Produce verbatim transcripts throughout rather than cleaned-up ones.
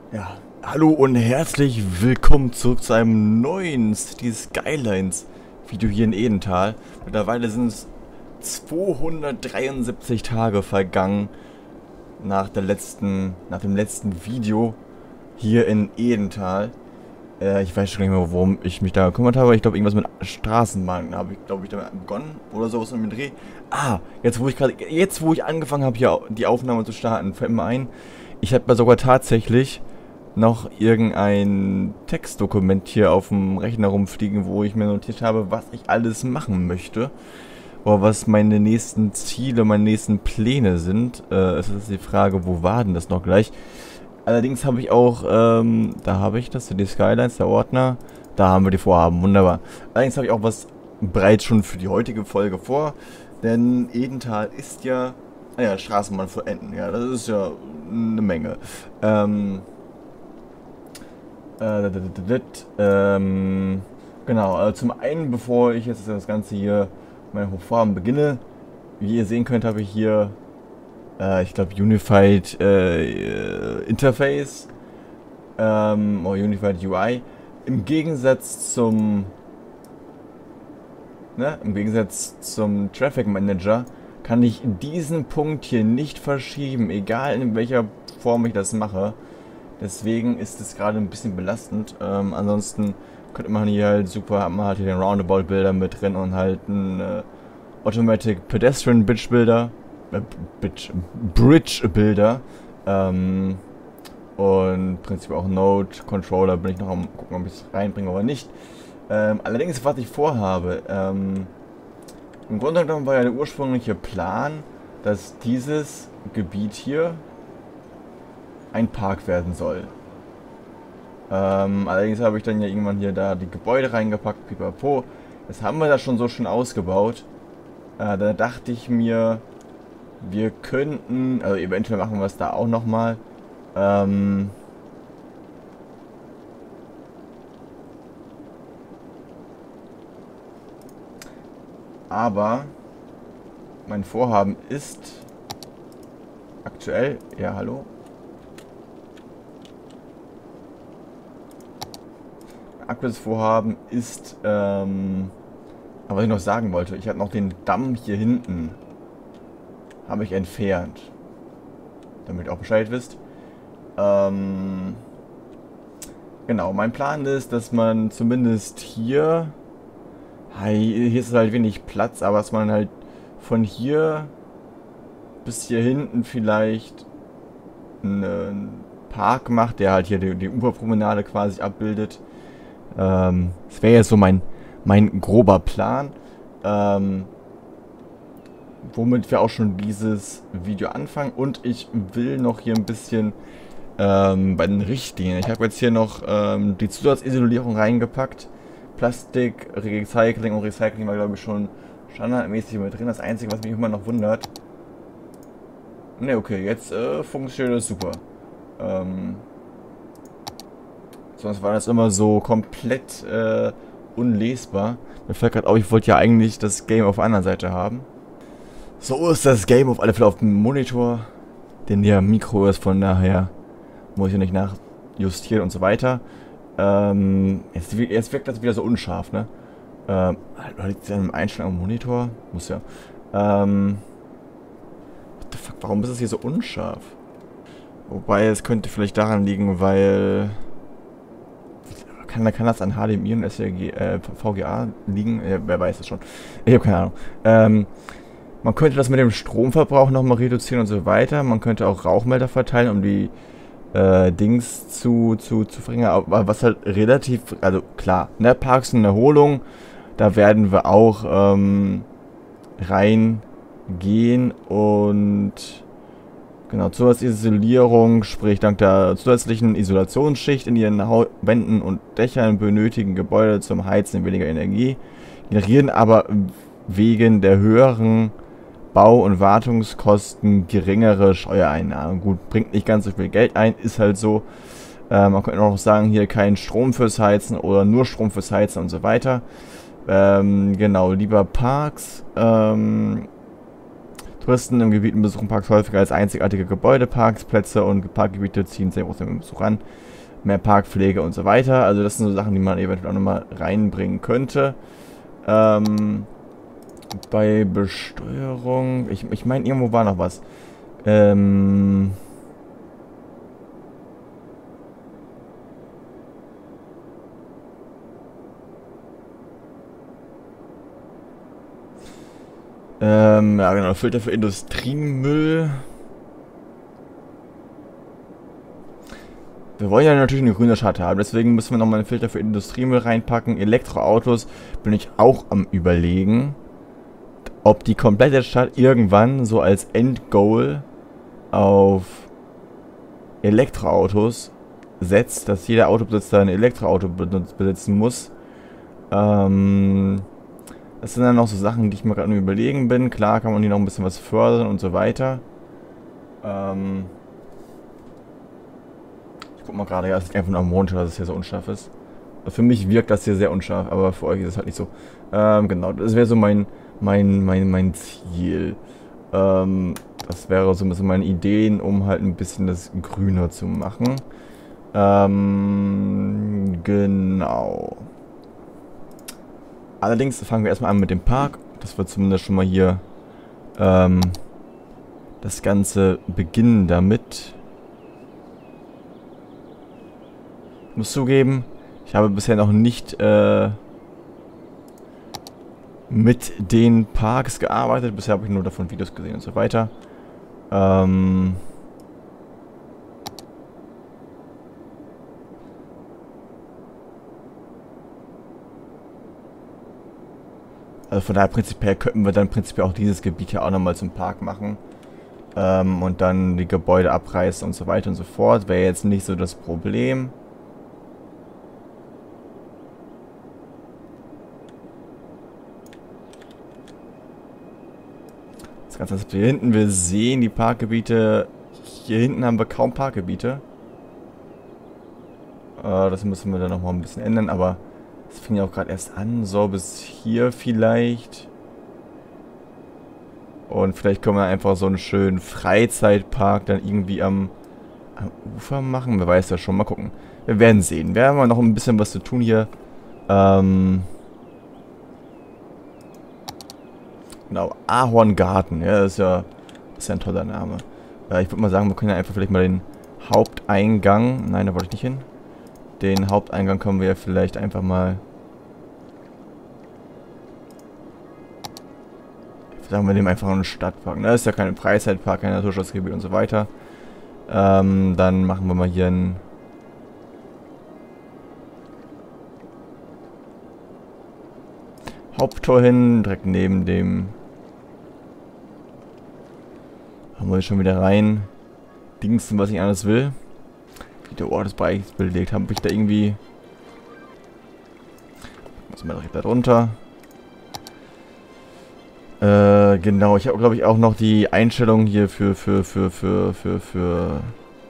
Ja, hallo und herzlich willkommen zurück zu einem neuen City Skylines Video hier in Edental. Mittlerweile sind es zweihundertdreiundsiebzig Tage vergangen nach der letzten, nach dem letzten Video hier in Edental. Äh, ich weiß schon nicht mehr, worum ich mich da gekümmert habe. Ich glaube, irgendwas mit Straßenbahnen habe ich, glaube ich, damit begonnen oder sowas in dem Dreh. Ah, jetzt wo ich gerade, jetzt wo ich angefangen habe, hier die Aufnahme zu starten, fällt mir ein, ich habe sogar tatsächlich noch irgendein Textdokument hier auf dem Rechner rumfliegen, wo ich mir notiert habe, was ich alles machen möchte. Oder was meine nächsten Ziele, meine nächsten Pläne sind. Äh, es ist die Frage, wo war denn das noch gleich? Allerdings habe ich auch, ähm, da habe ich das, die Skylines, der Ordner. Da haben wir die Vorhaben, wunderbar. Allerdings habe ich auch was bereits schon für die heutige Folge vor. Denn Edental ist ja, naja, Straßenbahn für Enten. Ja, das ist ja eine Menge. Ähm... Äh, ähm, genau, also zum einen, bevor ich jetzt das Ganze hier, meine Vorhaben beginne, wie ihr sehen könnt, habe ich hier, äh, ich glaube, Unified äh, Interface, ähm, oder Unified U I. Im Gegensatz zum, ne, im Gegensatz zum Traffic Manager kann ich diesen Punkt hier nicht verschieben, egal in welcher Form ich das mache. Deswegen ist es gerade ein bisschen belastend. Ähm, ansonsten könnte man hier halt super, hat man halt hier den Roundabout Builder mit drin und halt einen äh, Automatic Pedestrian Bridge Builder, äh, Bridge, Bridge Builder. Ähm, und prinzipiell auch Node Controller. Bin ich noch am gucken, ob ich es reinbringe oder nicht. Ähm, allerdings, was ich vorhabe, ähm, im Grunde genommen war ja der ursprüngliche Plan, dass dieses Gebiet hier ein Park werden soll. Ähm, allerdings habe ich dann ja irgendwann hier da die Gebäude reingepackt, pipapo. Das haben wir da schon so schön ausgebaut. Äh, da dachte ich mir, wir könnten, also eventuell machen wir es da auch nochmal. Ähm, aber mein Vorhaben ist aktuell, ja hallo, aktuelles Vorhaben ist, ähm, was ich noch sagen wollte, ich habe noch den Damm hier hinten, habe ich entfernt, damit ihr auch Bescheid wisst. Ähm, genau, mein Plan ist, dass man zumindest hier, hier ist halt wenig Platz, aber dass man halt von hier bis hier hinten vielleicht einen Park macht, der halt hier die, die Uferpromenade quasi abbildet. Ähm, das wäre jetzt so mein, mein grober Plan, ähm, womit wir auch schon dieses Video anfangen. Und ich will noch hier ein bisschen ähm, bei den Richtlinien. Ich habe jetzt hier noch ähm, die Zusatzisolierung reingepackt. Plastik, Recycling und Recycling war, glaube ich, schon standardmäßig mit drin. Das Einzige, was mich immer noch wundert. Ne, okay, jetzt äh, funktioniert das super. Ähm, Sonst war das immer so komplett äh, unlesbar. Mir fällt gerade auf, ich wollte ja eigentlich das Game auf der anderen Seite haben. So ist das Game auf alle Fälle auf dem Monitor. Denn der Mikro ist, von daher muss ich nicht nachjustieren und so weiter. Ähm, jetzt, jetzt wirkt das wieder so unscharf, ne? Ähm, liegt es ja im Einstellung am Monitor? Muss ja. Ähm, what the fuck, warum ist es hier so unscharf? Wobei, es könnte vielleicht daran liegen, weil... Kann, kann das an H D M I und S R G, äh, V G A liegen? Ja, wer weiß das schon. Ich habe keine Ahnung. Ähm, man könnte das mit dem Stromverbrauch nochmal reduzieren und so weiter. Man könnte auch Rauchmelder verteilen, um die äh, Dings zu, zu, zu verringern. Aber was halt relativ, also klar, ne, Parks und Erholung, da werden wir auch ähm, reingehen und... Genau, Zusatzisolierung, sprich dank der zusätzlichen Isolationsschicht in ihren Hau Wänden und Dächern benötigen Gebäude zum Heizen weniger Energie, generieren aber wegen der höheren Bau- und Wartungskosten geringere Steuereinnahmen. Gut, bringt nicht ganz so viel Geld ein, ist halt so. Äh, man könnte auch noch sagen, hier kein Strom fürs Heizen oder nur Strom fürs Heizen und so weiter. Ähm, genau, lieber Parks, ähm... Touristen im Gebiet besuchen Parks häufiger als einzigartige Gebäude, Parkplätze und Parkgebiete ziehen sehr großen Besuch an. Mehr Parkpflege und so weiter. Also das sind so Sachen, die man eventuell auch nochmal reinbringen könnte. Ähm, bei Besteuerung, ich, ich meine, irgendwo war noch was. Ähm... Ähm, ja genau, Filter für Industriemüll. Wir wollen ja natürlich eine grüne Stadt haben, deswegen müssen wir nochmal einen Filter für Industriemüll reinpacken. Elektroautos bin ich auch am Überlegen, ob die komplette Stadt irgendwann so als Endgoal auf Elektroautos setzt, dass jeder Autobesitzer ein Elektroauto besitzen muss. Ähm... Das sind dann noch so Sachen, die ich mir gerade nur überlegen bin. Klar kann man hier noch ein bisschen was fördern und so weiter. Ähm ich guck mal gerade, ja, es ist einfach nur am Monitor, dass es hier so unscharf ist. Für mich wirkt das hier sehr unscharf, aber für euch ist es halt nicht so. Ähm, genau, das wäre so mein, mein, mein, mein Ziel. Ähm, das wäre so ein bisschen meine Ideen, um halt ein bisschen das grüner zu machen. Ähm, genau. Allerdings fangen wir erstmal an mit dem Park. Das wird zumindest schon mal hier ähm, das Ganze beginnen damit. Ich muss zugeben, ich habe bisher noch nicht äh, mit den Parks gearbeitet. Bisher habe ich nur davon Videos gesehen und so weiter. Ähm... Also von daher prinzipiell könnten wir dann prinzipiell auch dieses Gebiet hier auch nochmal zum Park machen. Ähm, und dann die Gebäude abreißen und so weiter und so fort. Wäre jetzt nicht so das Problem. Das Ganze ist hier hinten. Wir sehen die Parkgebiete. Hier hinten haben wir kaum Parkgebiete. Äh, das müssen wir dann nochmal ein bisschen ändern, aber das fing ja auch gerade erst an, so bis hier vielleicht. Und vielleicht können wir einfach so einen schönen Freizeitpark dann irgendwie am, am Ufer machen. Wer weiß das schon, mal gucken. Wir werden sehen. Wir haben noch ein bisschen was zu tun hier. Ähm genau, Ahorngarten. Ja, das ist ja, das ist ja ein toller Name. Äh, ich würde mal sagen, wir können ja einfach vielleicht mal den Haupteingang... Nein, da wollte ich nicht hin. Den Haupteingang können wir ja vielleicht einfach mal... Sagen wir dem einfach einen Stadtpark. Das ist ja kein Freizeitpark, kein Naturschutzgebiet und so weiter. Ähm, dann machen wir mal hier ein... Haupttor hin, direkt neben dem... Haben wir schon wieder rein. Dingsen, was ich alles will. Wie der Ort des Bereichs belegt. Habe ich da irgendwie... Muss mal direkt da drunter. Äh, genau. Ich habe, glaube ich, auch noch die Einstellung hier für, für, für, für, für, für,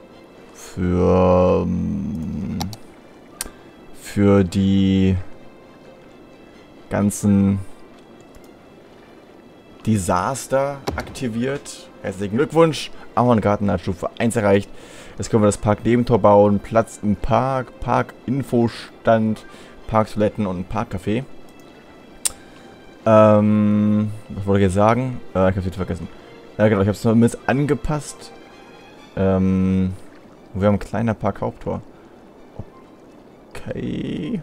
für, ähm, für die ganzen Desaster aktiviert. Herzlichen Glückwunsch. Ahorngarten hat Stufe eins erreicht. Jetzt können wir das Park-Nebentor bauen. Platz im Park, Park-Infostand, Parktoiletten und ein Parkcafé. Ähm, was wollte ich jetzt sagen? Äh, ich hab's wieder vergessen. Ja genau, ich hab's zumindest angepasst. Ähm, wir haben ein kleiner Park-Haupttor. Okay.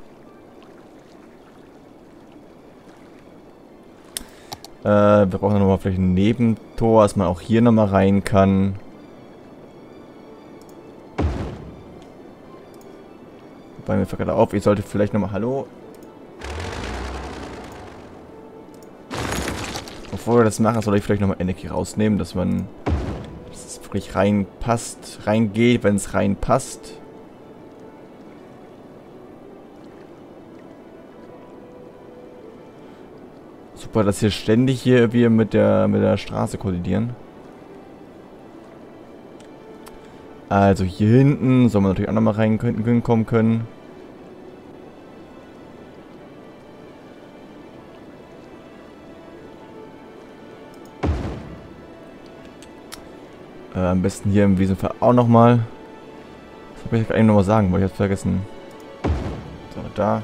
Äh, wir brauchen nochmal vielleicht ein Nebentor, dass man auch hier nochmal rein kann. Wobei mir fällt gerade auf, ich sollte vielleicht nochmal... Hallo? Bevor wir das machen, soll ich vielleicht nochmal Energie rausnehmen, dass man... dass es wirklich reinpasst, reingeht, wenn es reinpasst. Super, dass hier ständig hier wir mit der mit der Straße kollidieren. Also hier hinten soll man natürlich auch nochmal reinkommen können. Äh, am besten hier im Wiesenfall auch nochmal. Das habe ich eigentlich noch mal sagen, weil ich hab's vergessen. So, da.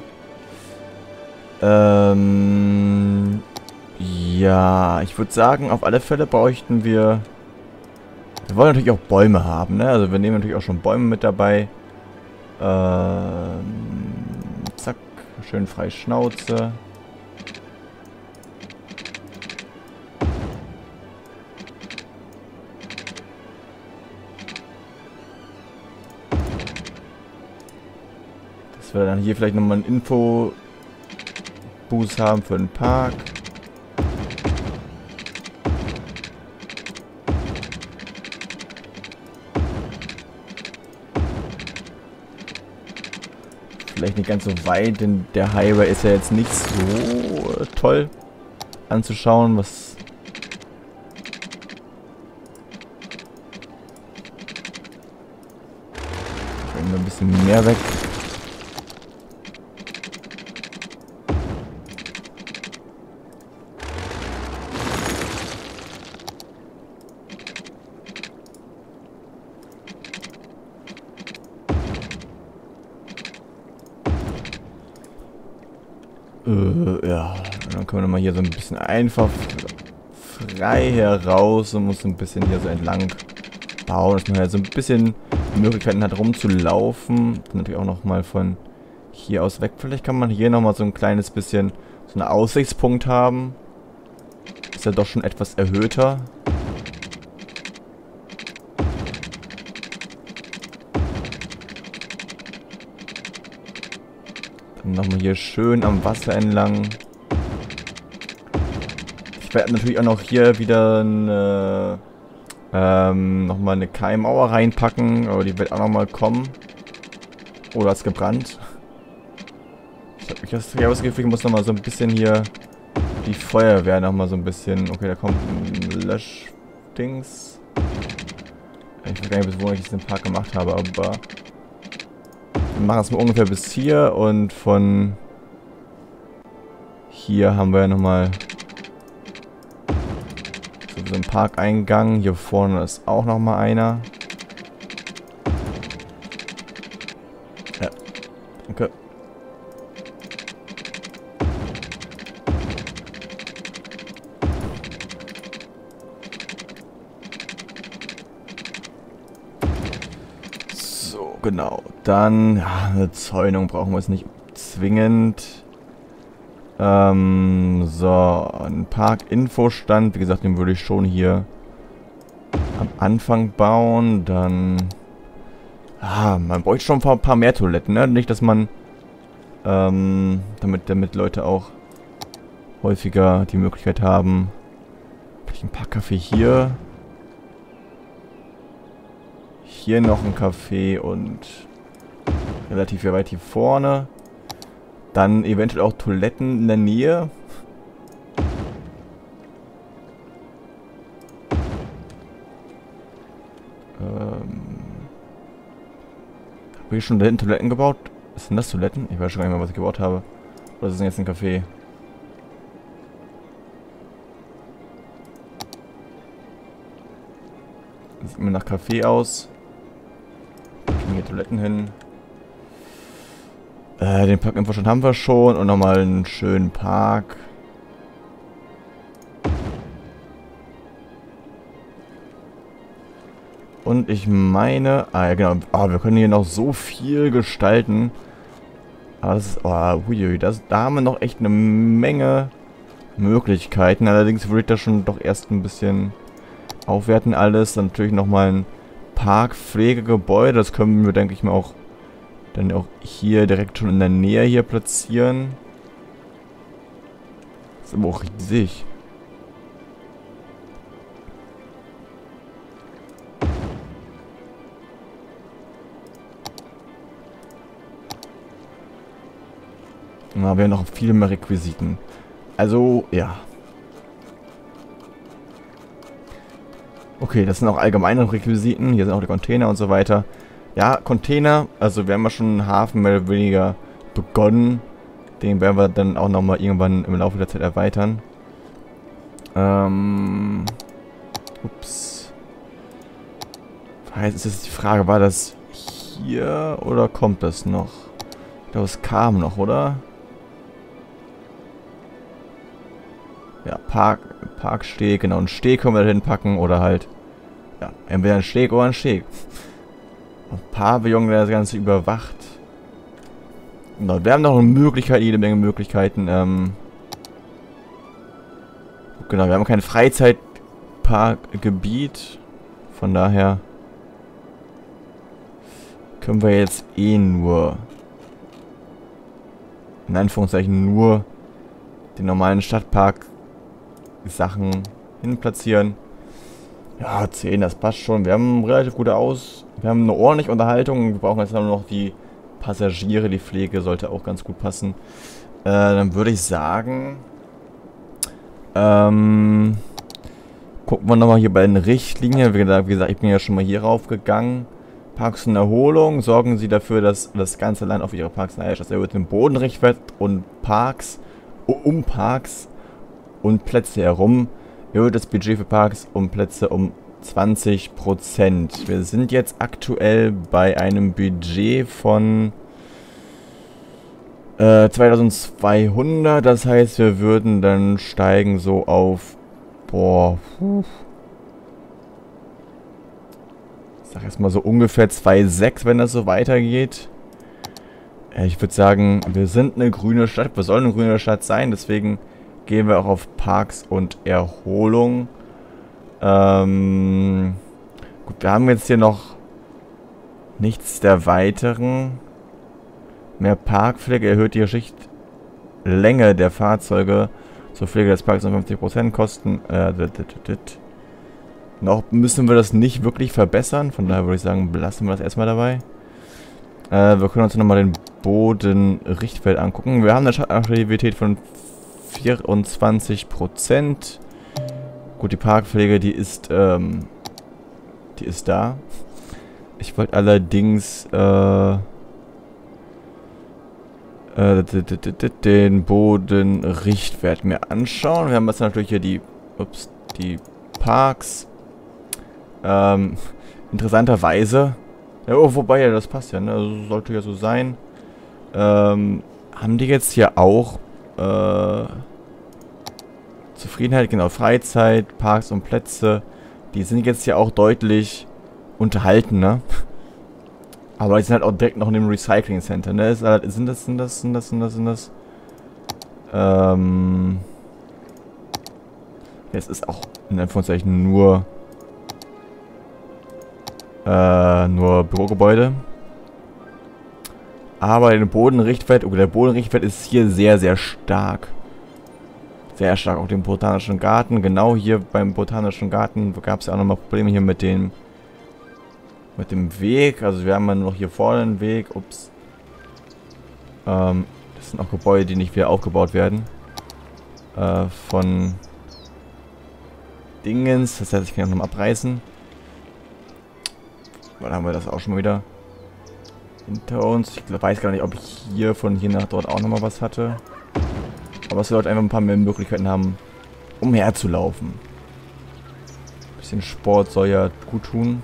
Ähm... Ja, ich würde sagen, auf alle Fälle bräuchten wir... Wir wollen natürlich auch Bäume haben, ne? Also wir nehmen natürlich auch schon Bäume mit dabei. Ähm... Zack. Schön frei Schnauze. Dass wir dann hier vielleicht nochmal einen Info-Boost haben für den Park. Vielleicht nicht ganz so weit, denn der Highway ist ja jetzt nicht so toll anzuschauen, was... Bringen wir ein bisschen mehr weg. Äh, ja, dann können wir mal hier so ein bisschen einfach frei heraus und muss ein bisschen hier so entlang bauen, dass man halt so ein bisschen Möglichkeiten hat rumzulaufen. Dann natürlich auch nochmal von hier aus weg. Vielleicht kann man hier nochmal so ein kleines bisschen so einen Aussichtspunkt haben. Ist ja doch schon etwas erhöhter. Nochmal hier schön am Wasser entlang. Ich werde natürlich auch noch hier wieder eine, ähm, nochmal eine Keimauer reinpacken, aber die wird auch nochmal kommen. Oder ist gebrannt. Ich habe das, hab das Gefühl, ich muss nochmal so ein bisschen hier die Feuerwehr nochmal so ein bisschen... Okay, da kommt ein Löschdings. Ich weiß gar nicht, bis wo ich das im Park gemacht habe, aber... Wir machen es mal ungefähr bis hier und von hier haben wir ja nochmal so einen Parkeingang. Hier vorne ist auch nochmal einer. Ja, danke. So, genau. Dann, ja, eine Zäunung brauchen wir es nicht zwingend. Ähm, so, ein Park-Infostand. Wie gesagt, den würde ich schon hier am Anfang bauen. Dann, ah, man bräuchte schon ein paar, paar mehr Toiletten, ne? Nicht, dass man, ähm, damit, damit Leute auch häufiger die Möglichkeit haben. Vielleicht ein Parkcafé hier. Hier noch ein Café und relativ weit hier vorne. Dann eventuell auch Toiletten in der Nähe. Ähm. Habe ich schon da hinten Toiletten gebaut? Was sind das Toiletten? Ich weiß schon gar nicht mehr, was ich gebaut habe. Oder ist das jetzt ein Café? Das sieht mir nach Café aus. Hier Toiletten hin. Äh, den Parkinfostand haben wir schon. Und nochmal einen schönen Park. Und ich meine... Ah ja, genau. Ah, wir können hier noch so viel gestalten. Aber das ist... Oh, hui, das, da haben wir noch echt eine Menge Möglichkeiten. Allerdings würde ich das schon doch erst ein bisschen aufwerten alles. Dann natürlich nochmal ein Parkpflegegebäude. Das können wir, denke ich mal, auch dann auch hier direkt schon in der Nähe hier platzieren. Das ist aber auch riesig. Na, wir haben noch viel mehr Requisiten. Also, ja. Okay, das sind auch allgemeine Requisiten. Hier sind auch die Container und so weiter. Ja, Container, also wir haben ja schon einen Hafen mehr oder weniger begonnen. Den werden wir dann auch nochmal irgendwann im Laufe der Zeit erweitern. Ähm. Ups. Heißt, ist jetzt die Frage, war das hier oder kommt das noch? Ich glaube, es kam noch, oder? Ja, Park, Parksteg, genau, einen Steg können wir da hinpacken oder halt, ja, entweder ein Steg oder ein Steg. Ein Pavillon, der das Ganze überwacht. Genau, wir haben noch eine Möglichkeit, jede Menge Möglichkeiten, ähm, genau, wir haben kein Freizeitparkgebiet, von daher können wir jetzt eh nur, in Anführungszeichen nur, den normalen Stadtpark Sachen hinplatzieren. Ja, zehn, das passt schon. Wir haben relativ gute Aus. Wir haben eine ordentliche Unterhaltung. Wir brauchen jetzt nur noch die Passagiere. Die Pflege sollte auch ganz gut passen. Äh, dann würde ich sagen, ähm, gucken wir nochmal hier bei den Richtlinien. Wie gesagt, wie gesagt, ich bin ja schon mal hier raufgegangen. Parks und Erholung. Sorgen Sie dafür, dass das ganze Land auf Ihre Parks neidisch ist. Er wird den Bodenrichtwert und Parks, um Parks und Plätze herum. Erhöht das Budget für Parks und Plätze um zwanzig Prozent. Wir sind jetzt aktuell bei einem Budget von äh, zweitausendzweihundert. Das heißt, wir würden dann steigen so auf, boah, puh. Ich sag erstmal so ungefähr zwei Komma sechs, wenn das so weitergeht. Äh, ich würde sagen, wir sind eine grüne Stadt. Wir sollen eine grüne Stadt sein, deswegen gehen wir auch auf Parks und Erholung. Ähm, gut, wir haben jetzt hier noch nichts der Weiteren. Mehr Parkpflege erhöht die Schichtlänge der Fahrzeuge zur Pflege des Parks um fünfzig Prozent Kosten. Äh, dit, dit, dit. Noch müssen wir das nicht wirklich verbessern. Von daher würde ich sagen, belassen wir das erstmal dabei. Äh, wir können uns nochmal den Bodenrichtwert angucken. Wir haben eine Stadtaktivität von vierundzwanzig Prozent. Gut, die Parkpflege, die ist, ähm, die ist da. Ich wollte allerdings, äh, äh, den Bodenrichtwert mir anschauen. Wir haben jetzt natürlich hier die, ups, die Parks. Ähm, interessanterweise, ja, oh, wobei, ja, das passt ja, ne, also sollte ja so sein. Ähm, haben die jetzt hier auch Äh, Zufriedenheit, genau, Freizeit, Parks und Plätze, die sind jetzt ja auch deutlich unterhalten, ne? Aber die sind halt auch direkt noch in dem Recycling Center, ne? Ist halt, sind das, sind das, sind das, sind das, sind das? Ähm. Es ist auch in Anführungszeichen nur äh, nur Bürogebäude. Aber der Bodenrichtwert, okay, der Bodenrichtwert ist hier sehr, sehr stark. Sehr stark. Auch den Botanischen Garten. Genau hier beim Botanischen Garten gab es ja auch nochmal Probleme hier mit dem mit dem Weg. Also wir haben ja noch hier vorne einen Weg. Ups. Ähm, das sind auch Gebäude, die nicht wieder aufgebaut werden. Äh, von Dingens. Das heißt, ich kann auch nochmal abreißen. Dann haben wir das auch schon mal wieder hinter uns. Ich weiß gar nicht, ob ich hier von hier nach dort auch nochmal was hatte. Aber dass wir dort einfach ein paar mehr Möglichkeiten haben, umherzulaufen. Ein bisschen Sport soll ja gut tun.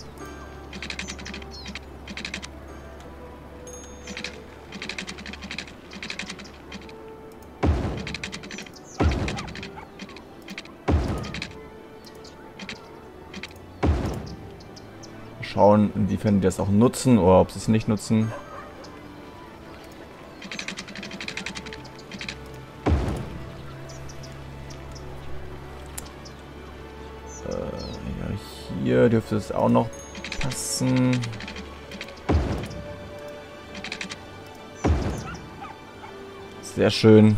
Schauen, inwiefern die das auch nutzen oder ob sie es nicht nutzen. Äh, ja, hier dürfte es auch noch passen. Sehr schön.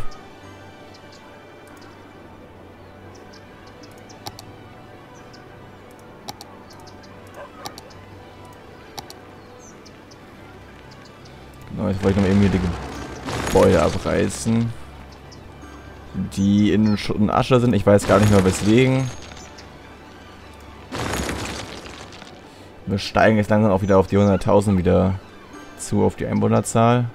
Genau, jetzt wollte ich noch irgendwie die Gebäude abreißen, die in Schutt und Asche sind. Ich weiß gar nicht mehr weswegen. Wir steigen jetzt langsam auch wieder auf die hunderttausend wieder zu, auf die Einwohnerzahl.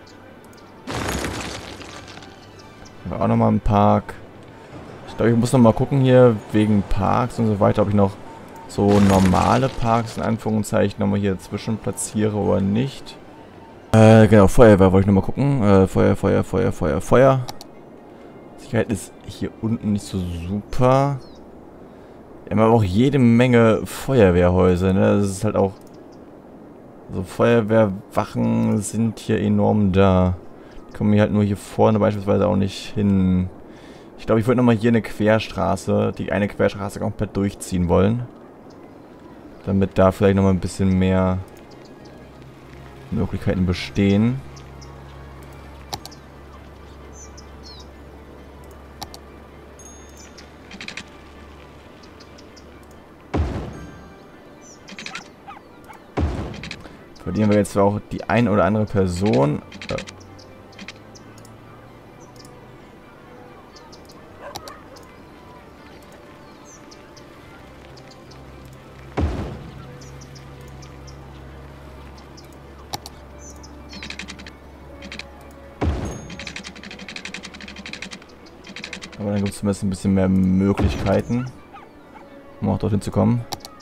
Aber auch nochmal ein Park. Ich glaube, ich muss noch mal gucken hier, wegen Parks und so weiter, ob ich noch so normale Parks in Anführungszeichen nochmal hier dazwischen platziere oder nicht. Äh, genau, Feuerwehr wollte ich nochmal gucken. Äh, Feuer, Feuer, Feuer, Feuer, Feuer. Sicherheit ist hier unten nicht so super. Wir haben aber auch jede Menge Feuerwehrhäuser, ne? Das ist halt auch... So, Feuerwehrwachen sind hier enorm da. Die kommen hier halt nur hier vorne beispielsweise auch nicht hin. Ich glaube, ich würde nochmal hier eine Querstraße, die eine Querstraße komplett durchziehen wollen. Damit da vielleicht nochmal ein bisschen mehr Möglichkeiten bestehen. Verlieren wir jetzt auch die ein oder andere Person. Äh. Aber dann gibt es zumindest ein bisschen mehr Möglichkeiten, um auch dorthin zu kommen.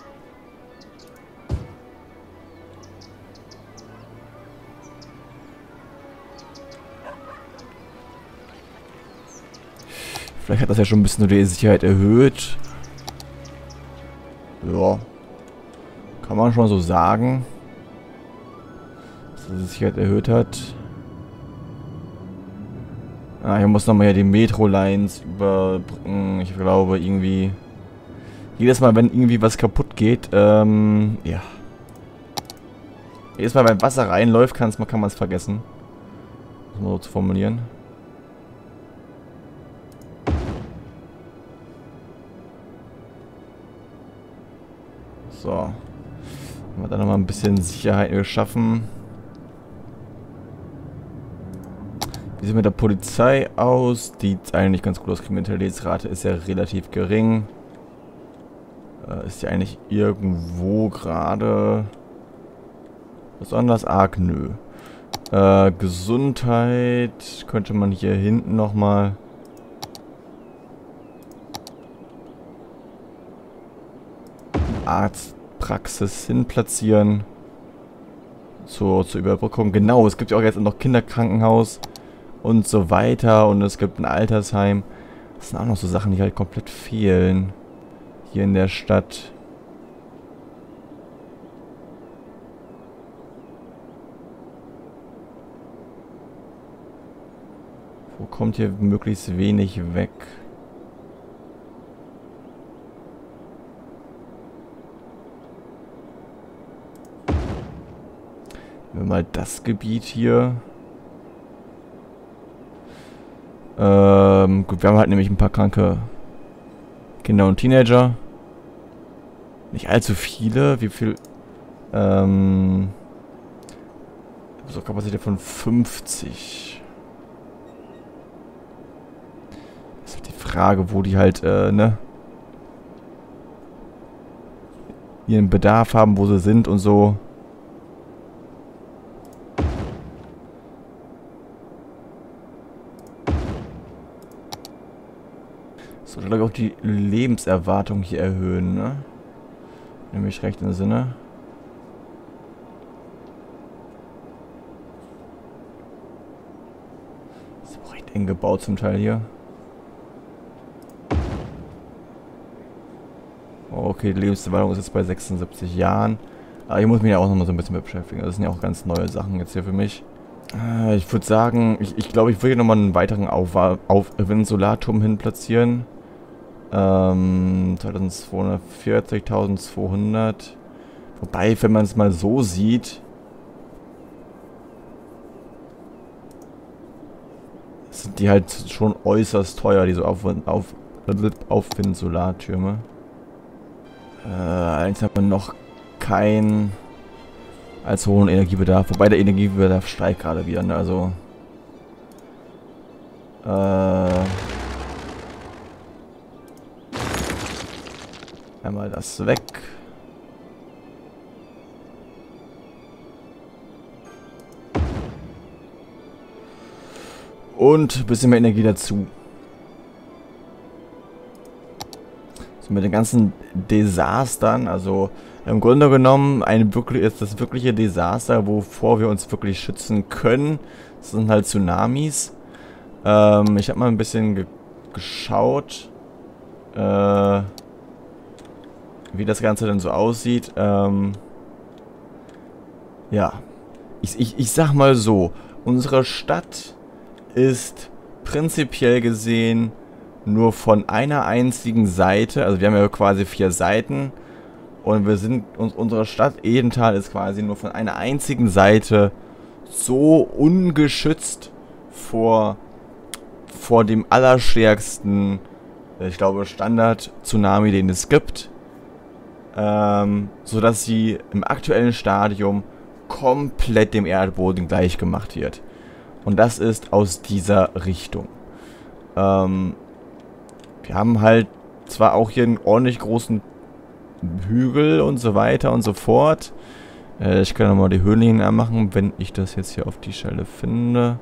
Vielleicht hat das ja schon ein bisschen die Sicherheit erhöht. Ja. Kann man schon so sagen. Dass das die Sicherheit erhöht hat. Ah, hier muss nochmal ja die Metro-Lines überbrücken. Ich glaube irgendwie... Jedes Mal, wenn irgendwie was kaputt geht, ähm... ja. Jedes Mal, wenn Wasser reinläuft, kann man es vergessen. Das mal so zu formulieren. So. Haben wir da nochmal ein bisschen Sicherheit geschaffen. Wie sieht es mit der Polizei aus? Die sieht eigentlich ganz gut aus. Kriminalitätsrate ist ja relativ gering. Äh, ist ja eigentlich irgendwo gerade besonders arg? Nö. Äh, Gesundheit könnte man hier hinten nochmal... Arztpraxis hin platzieren. Zur, zur Überbrückung. Genau, es gibt ja auch jetzt noch Kinderkrankenhaus und so weiter. Und es gibt ein Altersheim. Das sind auch noch so Sachen, die halt komplett fehlen. Hier in der Stadt. Wo kommt hier möglichst wenig weg? Nehmen wir mal das Gebiet hier. Ähm, gut, wir haben halt nämlich ein paar kranke Kinder und Teenager. Nicht allzu viele. Wie viel? Ähm, so Kapazität von fünfzig. Das ist halt die Frage, wo die halt, äh, ne? Ihren Bedarf haben, wo sie sind und so. Sollte, glaube ich, auch die Lebenserwartung hier erhöhen, ne? Nämlich recht im Sinne. Das ist auch recht eng gebaut zum Teil hier. Okay, die Lebenserwartung ist jetzt bei sechsundsiebzig Jahren. Aber hier muss ich mich ja auch nochmal so ein bisschen mit beschäftigen. Das sind ja auch ganz neue Sachen jetzt hier für mich. Äh, ich würde sagen, ich, ich glaube, ich würde hier nochmal einen weiteren Auf, auf Solarturm hin platzieren. Ähm, zwölfhundertvierzig, eintausendzweihundert. Wobei, wenn man es mal so sieht, sind die halt schon äußerst teuer, diese auf, auf, Aufwind-Solartürme. Äh, allerdings hat man noch keinen als hohen Energiebedarf. Wobei der Energiebedarf steigt gerade wieder, ne? Also äh, einmal das weg. Und ein bisschen mehr Energie dazu. So, mit den ganzen Desastern, also im Grunde genommen ein wirklich, ist das wirkliche Desaster, wovor wir uns wirklich schützen können. Das sind halt Tsunamis. Ähm, ich habe mal ein bisschen ge geschaut, äh, wie das Ganze denn so aussieht. Ähm, ja, ich, ich, ich sag mal so, unsere Stadt ist prinzipiell gesehen nur von einer einzigen Seite, also wir haben ja quasi vier Seiten und wir sind, uns, unsere Stadt Edenthal ist quasi nur von einer einzigen Seite so ungeschützt vor, vor dem allerstärksten, ich glaube, Standard-Tsunami, den es gibt, ähm, sodass sie im aktuellen Stadium komplett dem Erdboden gleichgemacht wird. Und das ist aus dieser Richtung. Ähm, wir haben halt zwar auch hier einen ordentlich großen Hügel und so weiter und so fort. Äh, ich kann nochmal die Höhenlinien anmachen, wenn ich das jetzt hier auf die Stelle finde.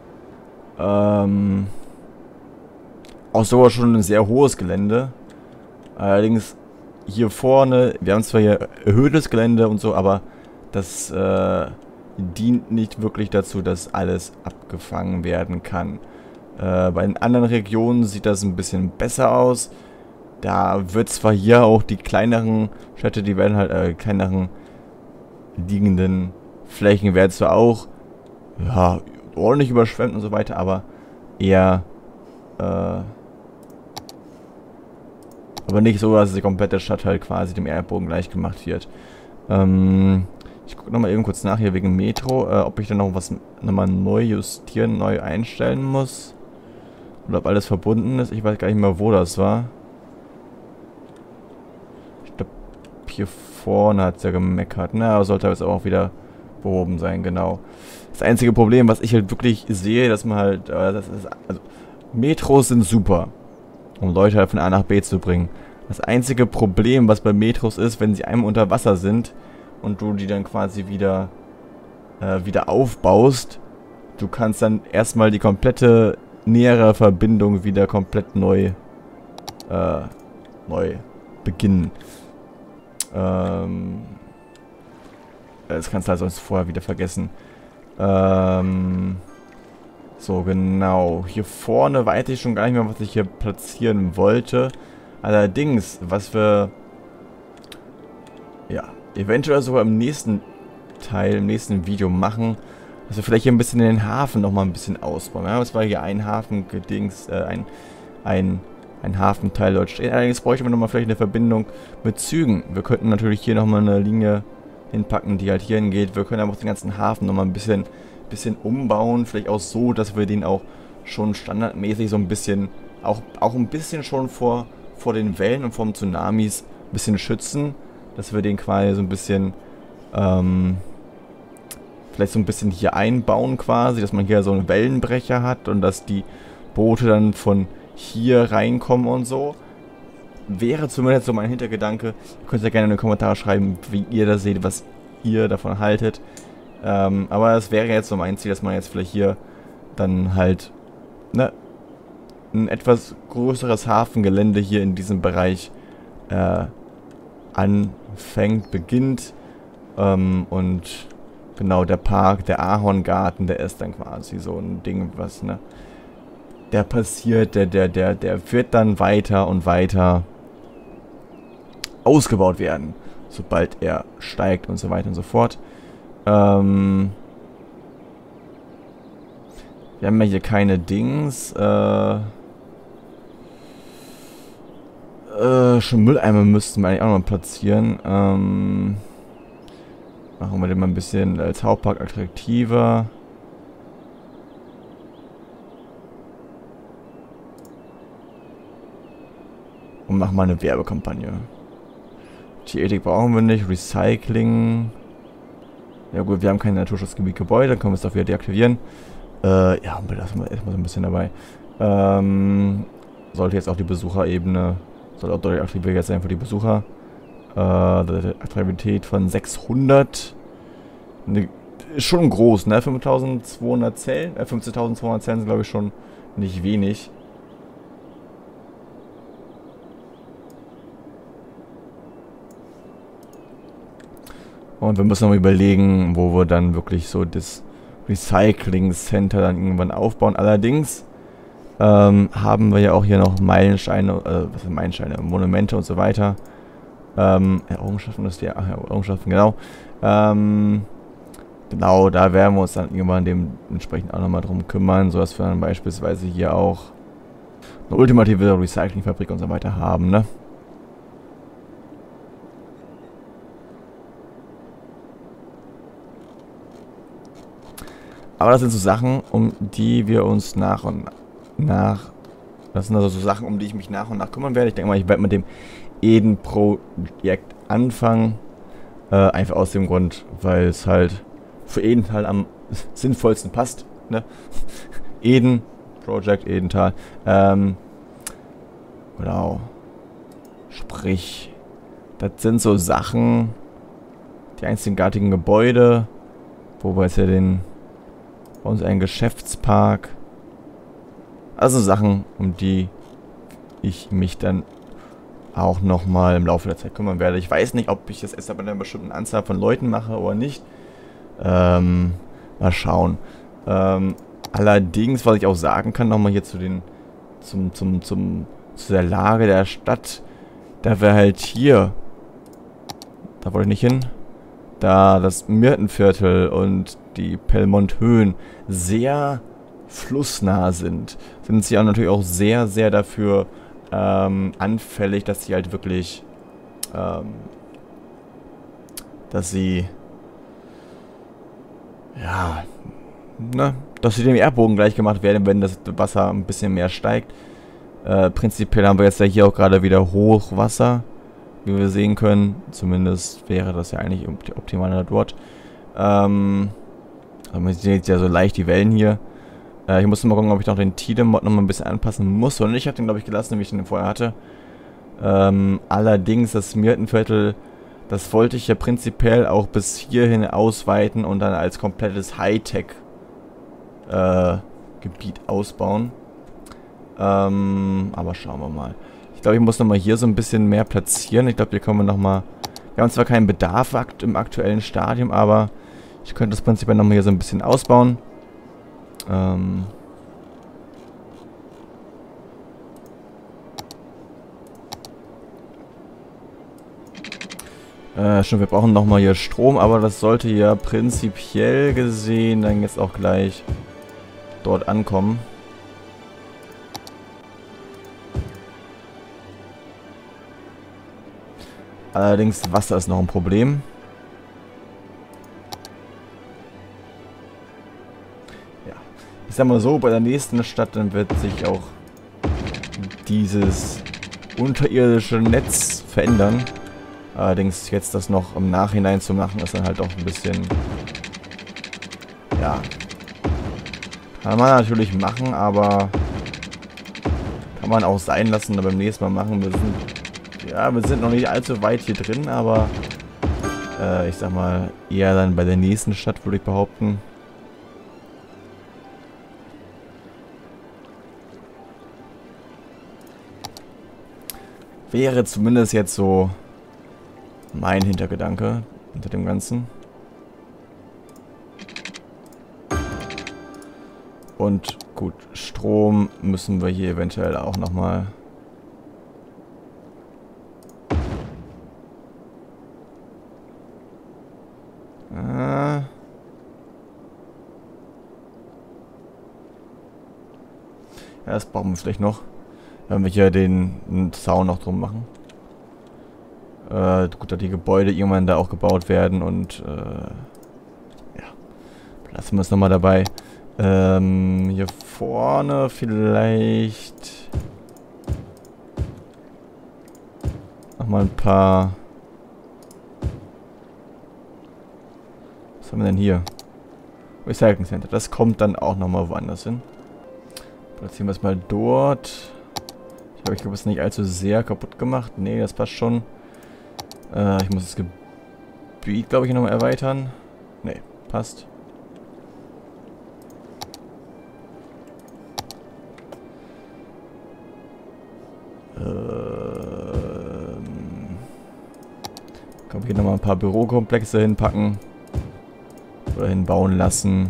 Ähm, auch sogar schon ein sehr hohes Gelände. Allerdings hier vorne, wir haben zwar hier erhöhtes Gelände und so, aber das äh, dient nicht wirklich dazu, dass alles abgefangen werden kann. Äh, bei den anderen Regionen sieht das ein bisschen besser aus. Da wird zwar hier auch die kleineren Städte, die werden halt, äh, kleineren liegenden Flächen werden zwar auch, ja, ordentlich überschwemmt und so weiter, aber eher, äh, aber nicht so, dass die komplette Stadt halt quasi dem Erdboden gleich gemacht wird. Ähm, ich gucke nochmal eben kurz nach hier wegen Metro, äh, ob ich dann noch was nochmal neu justieren, neu einstellen muss. Oder ob alles verbunden ist. Ich weiß gar nicht mehr, wo das war. Ich glaube, hier vorne hat es ja gemeckert. Na, aber sollte jetzt auch wieder behoben sein, genau. Das einzige Problem, was ich halt wirklich sehe, dass man halt, äh, das ist, also, Metros sind super, um Leute halt von A nach B zu bringen. Das einzige Problem, was bei Metros ist, wenn sie einmal unter Wasser sind und du die dann quasi wieder, äh, wieder aufbaust, du kannst dann erstmal die komplette nähere Verbindung wieder komplett neu, äh, neu beginnen. Ähm, das kannst du halt sonst vorher wieder vergessen. Ähm, so, genau. Hier vorne weiß ich schon gar nicht mehr, was ich hier platzieren wollte. Allerdings, was wir, ja, eventuell sogar im nächsten Teil, im nächsten Video machen, dass wir vielleicht hier ein bisschen den Hafen nochmal ein bisschen ausbauen. Ja, es war hier ein Hafengedings, äh, ein, ein, ein Hafenteil dort steht. Allerdings bräuchten wir nochmal vielleicht eine Verbindung mit Zügen. Wir könnten natürlich hier nochmal eine Linie hinpacken, die halt hier hingeht. Wir können aber auch den ganzen Hafen nochmal ein bisschen, bisschen umbauen. Vielleicht auch so, dass wir den auch schon standardmäßig so ein bisschen, auch, auch ein bisschen schon vor, vor den Wellen und vor den Tsunamis ein bisschen schützen. Dass wir den quasi so ein bisschen, ähm, vielleicht so ein bisschen hier einbauen quasi, dass man hier so einen Wellenbrecher hat und dass die Boote dann von hier reinkommen und so. Wäre zumindest so mein Hintergedanke. Ihr könnt ja gerne in die Kommentare schreiben, wie ihr das seht, was ihr davon haltet. Ähm, aber das wäre jetzt so mein Ziel, dass man jetzt vielleicht hier dann halt, ne, ein etwas größeres Hafengelände hier in diesem Bereich äh, anfängt, beginnt. Ähm, und genau, der Park, der Ahorngarten, der ist dann quasi so ein Ding, was, ne, der passiert, der, der, der, der wird dann weiter und weiter ausgebaut werden, sobald er steigt und so weiter und so fort. Ähm, wir haben ja hier keine Dings, äh, äh, schon Mülleimer müssten wir eigentlich auch noch mal platzieren. Ähm, machen wir den mal ein bisschen als Hauptpark attraktiver. Und machen mal eine Werbekampagne. Tierethik brauchen wir nicht. Recycling. Ja gut, wir haben kein Naturschutzgebiet Gebäude, dann können wir es doch wieder deaktivieren. Äh, ja, und belassen wir erstmal so ein bisschen dabei. Ähm, sollte jetzt auch die Besucherebene, soll auch deutlich aktiviert sein für die Besucher. Äh, Attraktivität von sechshundert. Ne, ist schon groß, ne? fünftausendzweihundert Zellen, äh, fünfzehntausendzweihundert Zellen sind, glaube ich, schon nicht wenig. Und wir müssen noch mal überlegen, wo wir dann wirklich so das Recycling Center dann irgendwann aufbauen. Allerdings ähm, haben wir ja auch hier noch Meilensteine, äh, was sind Meilensteine, Monumente und so weiter. Ähm, Errungenschaften ist ja, ach, Errungenschaften, genau. Ähm, genau, da werden wir uns dann irgendwann dementsprechend auch nochmal drum kümmern, sodass wir dann beispielsweise hier auch eine ultimative Recyclingfabrik und so weiter haben, ne? Aber das sind so Sachen, um die wir uns nach und nach, das sind also so Sachen, um die ich mich nach und nach kümmern werde. Ich denke mal, ich werde mit dem Eden-Projekt anfangen. Äh, einfach aus dem Grund, weil es halt für Eden halt am sinnvollsten passt. Ne? Eden, Project Edental. Ähm, genau. Sprich, das sind so Sachen, die einzigartigen Gebäude, wo wir jetzt ja den, bei uns einen Geschäftspark. Also Sachen, um die ich mich dann auch nochmal im Laufe der Zeit kümmern werde. Ich weiß nicht, ob ich das erst bei einer bestimmten Anzahl von Leuten mache oder nicht. Ähm, mal schauen. Ähm, allerdings, was ich auch sagen kann, nochmal hier zu den, zum, zum, zum, zu der Lage der Stadt, da wäre halt hier, da wollte ich nicht hin, da das Myrtenviertel und die Pelmont-Höhen sehr flussnah sind, sind sie auch natürlich auch sehr, sehr dafür ähm, anfällig, dass sie halt wirklich, ähm, dass sie, ja, ne, dass sie dem Erdboden gleich gemacht werden, wenn das Wasser ein bisschen mehr steigt. Äh, prinzipiell haben wir jetzt ja hier auch gerade wieder Hochwasser, wie wir sehen können. Zumindest wäre das ja eigentlich optimal dort. Ähm, aber man sieht jetzt ja so leicht die Wellen hier. Äh, ich muss mal gucken, ob ich noch den Tide-Mod noch mal ein bisschen anpassen muss. Und ich habe den, glaube ich, gelassen, wie ich den vorher hatte. Ähm, allerdings das Myrtenviertel, das wollte ich ja prinzipiell auch bis hierhin ausweiten und dann als komplettes Hightech äh, Gebiet ausbauen. Ähm, aber schauen wir mal. Ich glaube, ich muss nochmal hier so ein bisschen mehr platzieren. Ich glaube, hier kommen wir nochmal... Wir haben zwar keinen Bedarf im aktuellen Stadium, aber ich könnte das Prinzip nochmal hier so ein bisschen ausbauen. Ähm... Äh, schon, wir brauchen nochmal hier Strom, aber das sollte ja prinzipiell gesehen dann jetzt auch gleich dort ankommen. Allerdings Wasser ist noch ein Problem. Ja, ich sag mal so, bei der nächsten Stadt dann wird sich auch dieses unterirdische Netz verändern. Allerdings jetzt das noch im Nachhinein zu machen, ist dann halt auch ein bisschen, ja, kann man natürlich machen, aber kann man auch sein lassen und beim nächsten Mal machen. Wir sind, ja, wir sind noch nicht allzu weit hier drin, aber äh, ich sag mal, eher dann bei der nächsten Stadt, würde ich behaupten. Wäre zumindest jetzt so mein Hintergedanke hinter dem Ganzen. Und gut, Strom müssen wir hier eventuell auch nochmal... Ah. Ja, das brauchen wir vielleicht noch. Wenn wir hier den Zaun noch drum machen. Äh, gut, dass die Gebäude irgendwann da auch gebaut werden und äh, ja, lassen wir es nochmal dabei. Ähm, hier vorne vielleicht nochmal ein paar. Was haben wir denn hier? Recycling Center. Das kommt dann auch nochmal woanders hin. Platzieren wir es mal dort. Ich glaube, ich habe es nicht allzu sehr kaputt gemacht. Nee, das passt schon. Äh, ich muss das Gebiet, glaube ich, nochmal erweitern. Nee, passt. Ähm, Können wir hier nochmal ein paar Bürokomplexe hinpacken. Oder hinbauen lassen.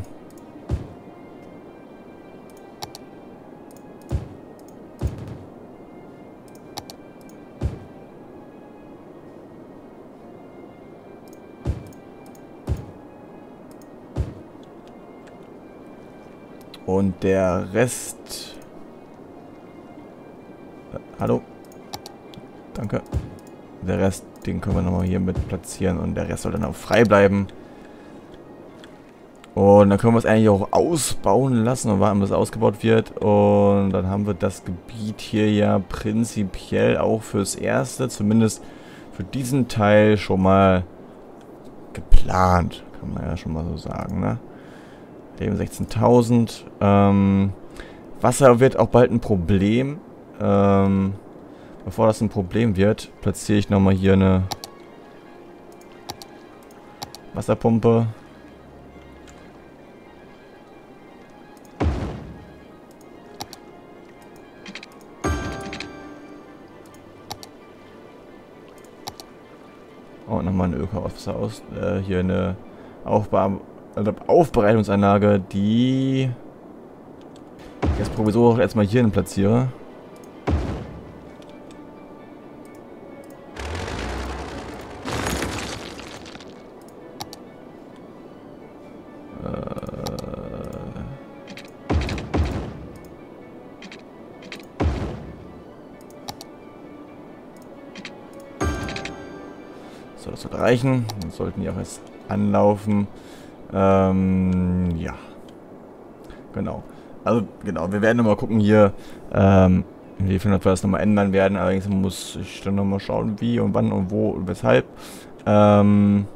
Und der Rest... Äh, hallo? Danke. Der Rest, den können wir nochmal hier mit platzieren und der Rest soll dann auch frei bleiben. Und dann können wir es eigentlich auch ausbauen lassen und warten, bis es ausgebaut wird. Und dann haben wir das Gebiet hier ja prinzipiell auch fürs Erste, zumindest für diesen Teil schon mal geplant. Kann man ja schon mal so sagen, ne? Leben sechzehntausend. Ähm, Wasser wird auch bald ein Problem. Ähm, bevor das ein Problem wird, platziere ich nochmal hier eine Wasserpumpe. Und nochmal eine Öko-Wasser aus. Äh, hier eine Aufbau Aufbereitungsanlage, die ich jetzt provisorisch erstmal hierhin platziere. So, das sollte reichen. Dann sollten die auch jetzt anlaufen. Ähm, ja. Genau. Also, genau, wir werden nochmal gucken hier, ähm, inwiefern wir das nochmal ändern werden. Allerdings muss ich dann nochmal schauen, wie und wann und wo und weshalb. Ähm,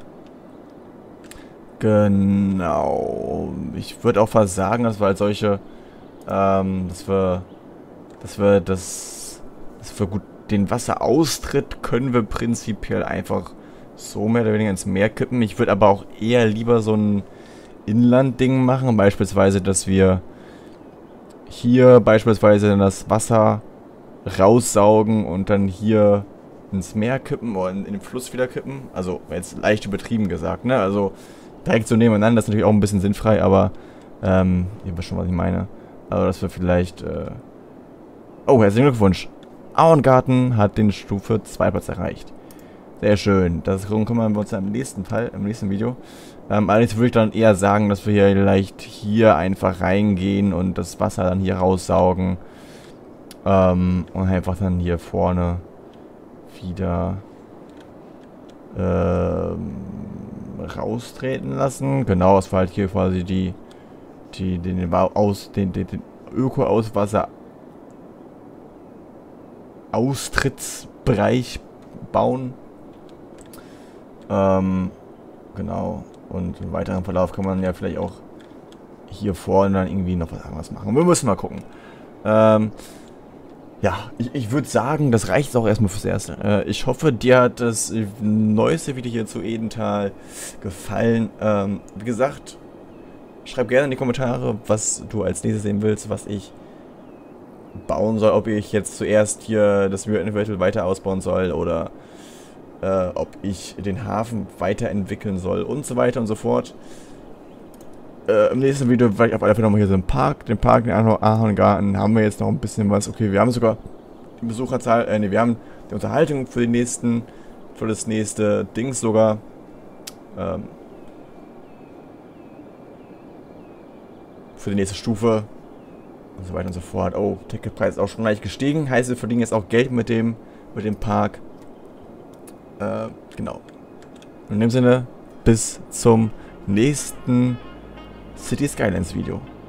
genau. Ich würde auch fast sagen, dass wir als solche, ähm, dass wir, dass wir das, dass wir gut den Wasseraustritt können wir prinzipiell einfach so mehr oder weniger ins Meer kippen. Ich würde aber auch eher lieber so ein Inlandding machen. Beispielsweise, dass wir hier beispielsweise das Wasser raussaugen und dann hier ins Meer kippen oder in, in den Fluss wieder kippen. Also jetzt leicht übertrieben gesagt, ne? Also direkt so nebeneinander, das ist natürlich auch ein bisschen sinnfrei, aber ähm, ihr wisst schon, was ich meine. Also dass wir vielleicht... Äh oh, herzlichen Glückwunsch. Auengarten hat den Stufe zwei Platz erreicht. Sehr schön. Das kümmern wir uns dann im nächsten Fall, im nächsten Video. Ähm, allerdings würde ich dann eher sagen, dass wir hier vielleicht hier einfach reingehen und das Wasser dann hier raussaugen. Ähm, und einfach dann hier vorne wieder ähm, raustreten lassen. Genau, das war halt hier quasi die, die, den, den, aus, den, den, den Öko-Auswasser Austrittsbereich bauen. Ähm, genau. Und im weiteren Verlauf kann man ja vielleicht auch hier vorne dann irgendwie noch was anderes machen. Wir müssen mal gucken. Ähm, ja, ich, ich würde sagen, das reicht auch erstmal fürs Erste. Äh, ich hoffe, dir hat das neueste Video hier zu Edental gefallen. Ähm, wie gesagt, schreib gerne in die Kommentare, was du als nächstes sehen willst, was ich bauen soll, ob ich jetzt zuerst hier das Mühlenviertel weiter ausbauen soll oder äh, ob ich den Hafen weiterentwickeln soll und so weiter und so fort. Äh, Im nächsten Video werde ich auf alle Fälle nochmal hier so einen Park, den Park, den Ahorngarten, haben wir jetzt noch ein bisschen was. Okay, wir haben sogar die Besucherzahl, äh, ne, wir haben die Unterhaltung für den nächsten, für das nächste Dings sogar. Ähm, für die nächste Stufe. Und so weiter und so fort. Oh, Ticketpreis ist auch schon leicht gestiegen. Heißt, wir verdienen jetzt auch Geld mit dem, mit dem Park. Äh, genau. In dem Sinne, bis zum nächsten City Skylines Video.